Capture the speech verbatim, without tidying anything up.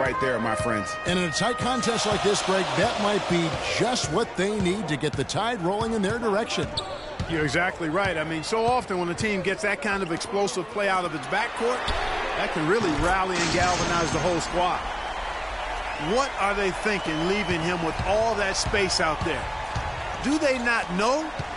right there, my friends. And in a tight contest like this, Greg, that might be just what they need to get the tide rolling in their direction. You're exactly right. I mean, so often when a team gets that kind of explosive play out of its backcourt, that can really rally and galvanize the whole squad. What are they thinking leaving him with all that space out there? Do they not know